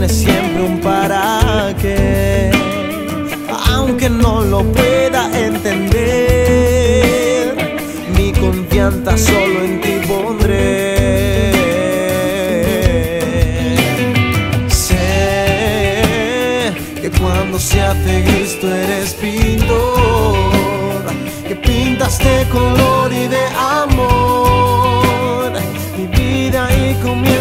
tiene siempre un para qué. Aunque no lo pueda entender, mi confianza solo en ti pondré. Sé que cuando se hace gris tú eres pintor, que pintas de color y de amor mi vida y conmigo.